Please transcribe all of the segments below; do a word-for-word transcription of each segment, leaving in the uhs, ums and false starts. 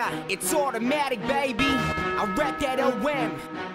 Yeah, it's automatic, baby. I rap that O M.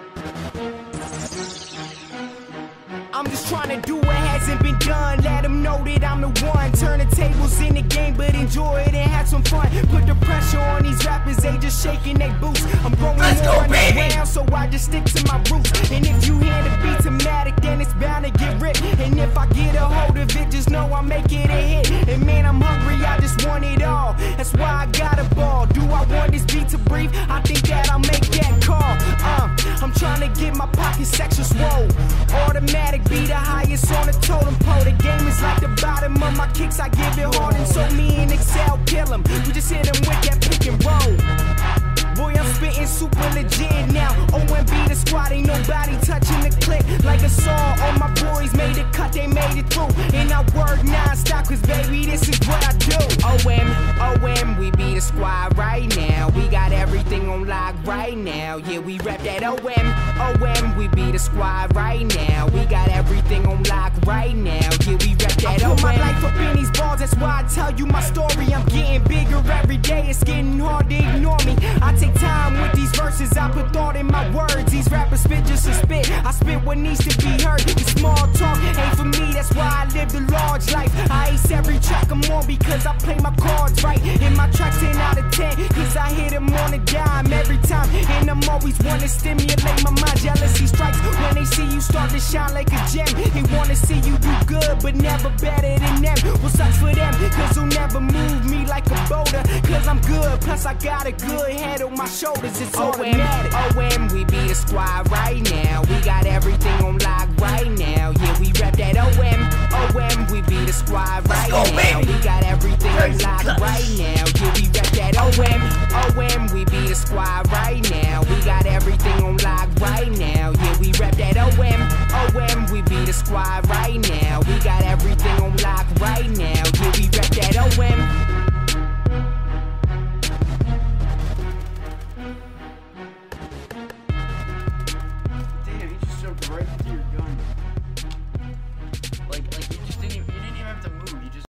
I'm just trying to do what hasn't been done. Let them know that I'm the one. Turn the tables in the game, but enjoy it and have some fun. Put the pressure on these rappers, they just shaking their boots. I'm growing more underground, so I just stick to my roots. And if you hear the beat automatic, then it's bound to get ripped. And if I get a hold of it, just know I make it a hit. And man, I'm hungry, I just want it all. That's why I got a ball. Do I want this beat to breathe? I think that I'll make that call. Uh, I'm trying to get my pockets extra swole. Automatic be the highest on the totem pole. The game is like the bottom of my kicks, I give it hard. And so me and Excel kill them. We just hit them with that pick and roll. Boy, I'm spitting super legit now. O M B the squad, ain't nobody touching the clip. Like a saw, all my boys made it cut, they made it through. And I work non-stop, cause baby, this is what I do. O M, O M, we be the squad right now. We got everything on lock right now. Yeah, we rep that O M, O M, we be the squad right now. We got everything on lock right now. Yeah, we rep that O M. I put my life up in these balls, that's why I tell you my story. I'm getting bigger every day, it's getting hard to ignore me. I take time with these verses, I put thought in my words. These rappers spit just to spit, I spit what needs to be heard. The small talk ain't for me, that's why I live the large life. I ace every track I'm on because I play my cards right. In my tracks ten out of ten, cause I hit them on a dime every time. And I'm always wanna stimulate my mind. Jealousy strikes when they see you start to shine like a gem. They wanna see you do good, but never better than them. Well, sucks for them, cause they'll never move me like a boulder. Cause I'm good, plus I got a good head on my shoulders, it's automatic. O M, we be the squad right now. We got everything on lock right now. Yeah, we rep that O M, O M, we be the squad right go, now. baby. We got everything on lock right now. Yeah, we rep that O M, O M, we be the squad right now. We got everything on lock right now. Yeah, we rep that O M, O M, we be the squad right now.